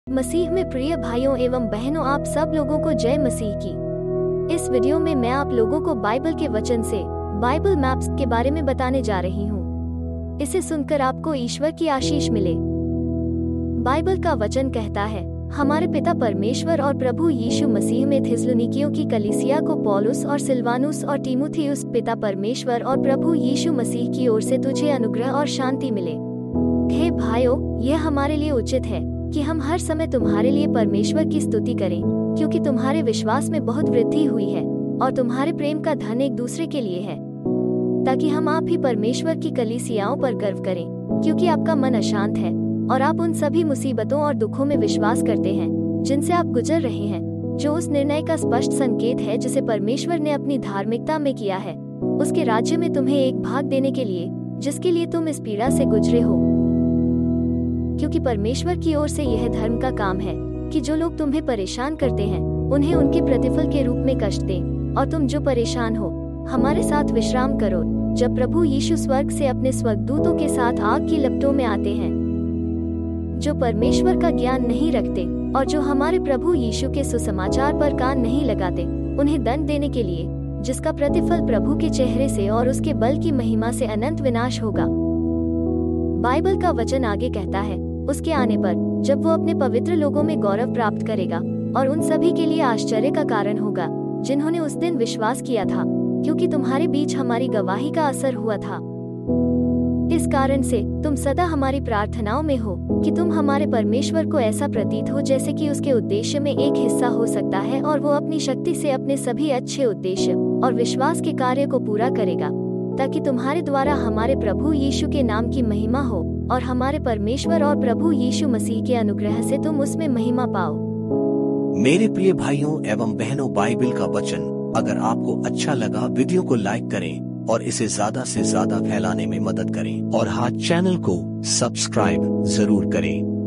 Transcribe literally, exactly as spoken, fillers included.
मसीह में प्रिय भाइयों एवं बहनों, आप सब लोगों को जय मसीह की। इस वीडियो में मैं आप लोगों को बाइबल के वचन से बाइबल मैप्स के बारे में बताने जा रही हूँ। इसे सुनकर आपको ईश्वर की आशीष मिले। बाइबल का वचन कहता है, हमारे पिता परमेश्वर और प्रभु यीशु मसीह में थिस्सलुनीकियों की कलीसिया को पौलुस और सिलवानुस और तीमुथियुस पिता परमेश्वर और प्रभु यीशु मसीह की ओर से तुझे अनुग्रह और शांति मिले। हे भाइयों, यह हमारे लिए उचित है कि हम हर समय तुम्हारे लिए परमेश्वर की स्तुति करें, क्योंकि तुम्हारे विश्वास में बहुत वृद्धि हुई है और तुम्हारे प्रेम का धन एक दूसरे के लिए है, ताकि हम आप ही परमेश्वर की कलीसियाओं पर गर्व करें, क्योंकि आपका मन अशांत है और आप उन सभी मुसीबतों और दुखों में विश्वास करते हैं जिनसे आप गुजर रहे हैं, जो उस निर्णय का स्पष्ट संकेत है जिसे परमेश्वर ने अपनी धार्मिकता में किया है, उसके राज्य में तुम्हें एक भाग देने के लिए, जिसके लिए तुम इस पीड़ा से गुजरे हो। क्योंकि परमेश्वर की ओर से यह धर्म का काम है कि जो लोग तुम्हें परेशान करते हैं उन्हें उनके प्रतिफल के रूप में कष्ट दें, और तुम जो परेशान हो हमारे साथ विश्राम करो, जब प्रभु यीशु स्वर्ग से अपने स्वर्गदूतों के साथ आग की लपटों में आते हैं। जो परमेश्वर का ज्ञान नहीं रखते और जो हमारे प्रभु यीशु के सुसमाचार पर कान नहीं लगाते, उन्हें दंड देने के लिए, जिसका प्रतिफल प्रभु के चेहरे से और उसके बल की महिमा से अनंत विनाश होगा। बाइबल का वचन आगे कहता है, उसके आने पर जब वो अपने पवित्र लोगों में गौरव प्राप्त करेगा और उन सभी के लिए आश्चर्य का कारण होगा जिन्होंने उस दिन विश्वास किया था, क्योंकि तुम्हारे बीच हमारी गवाही का असर हुआ था। इस कारण से तुम सदा हमारी प्रार्थनाओं में हो कि तुम हमारे परमेश्वर को ऐसा प्रतीत हो जैसे कि उसके उद्देश्य में एक हिस्सा हो सकता है, और वो अपनी शक्ति से अपने सभी अच्छे उद्देश्य और विश्वास के कार्य को पूरा करेगा, ताकि तुम्हारे द्वारा हमारे प्रभु यीशु के नाम की महिमा हो और हमारे परमेश्वर और प्रभु यीशु मसीह के अनुग्रह से तुम उसमें महिमा पाओ। मेरे प्रिय भाइयों एवं बहनों, बाइबल का वचन अगर आपको अच्छा लगा, वीडियो को लाइक करें और इसे ज्यादा से ज्यादा फैलाने में मदद करें, और हाँ, चैनल को सब्सक्राइब जरूर करें।